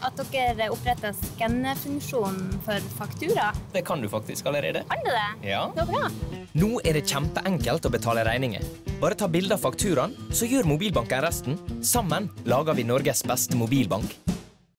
at dere oppretter skannefunksjonen for faktura? Det kan du faktisk allerede. Kan du det? Ja. Det var bra. Nå er det kjempeenkelt å betale regninger. Bare ta bilder av fakturaen, så gjør mobilbanken resten. Sammen lager vi Norges beste mobilbank.